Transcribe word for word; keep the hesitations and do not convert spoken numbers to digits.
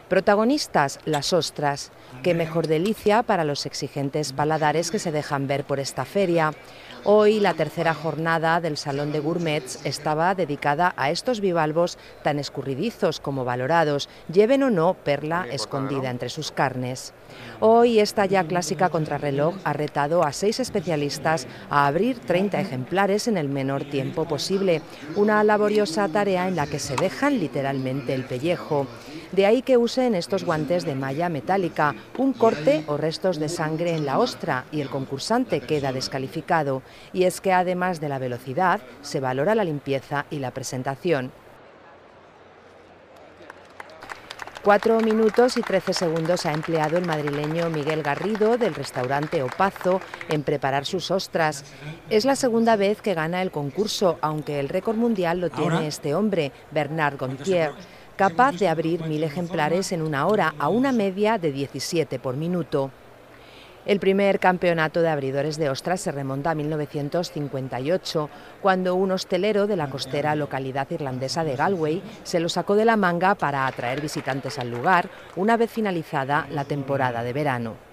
Protagonistas, las ostras. Qué mejor delicia para los exigentes paladares que se dejan ver por esta feria. Hoy la tercera jornada del Salón de Gourmets estaba dedicada a estos bivalvos tan escurridizos como valorados, lleven o no perla escondida entre sus carnes. Hoy esta ya clásica contrarreloj ha retado a seis especialistas a abrir treinta ejemplares en el menor tiempo posible, una laboriosa tarea en la que se dejan literalmente el pellejo. De ahí que usen estos guantes de malla metálica, un corte o restos de sangre en la ostra y el concursante queda descalificado. Y es que además de la velocidad, se valora la limpieza y la presentación. Cuatro minutos y trece segundos ha empleado el madrileño Miguel Garrido del restaurante Opazo en preparar sus ostras. Es la segunda vez que gana el concurso, aunque el récord mundial lo tiene este hombre, Bernard Gontier, capaz de abrir mil ejemplares en una hora a una media de diecisiete por minuto. El primer campeonato de abridores de ostras se remonta a mil novecientos cincuenta y ocho, cuando un hostelero de la costera localidad irlandesa de Galway se lo sacó de la manga para atraer visitantes al lugar una vez finalizada la temporada de verano.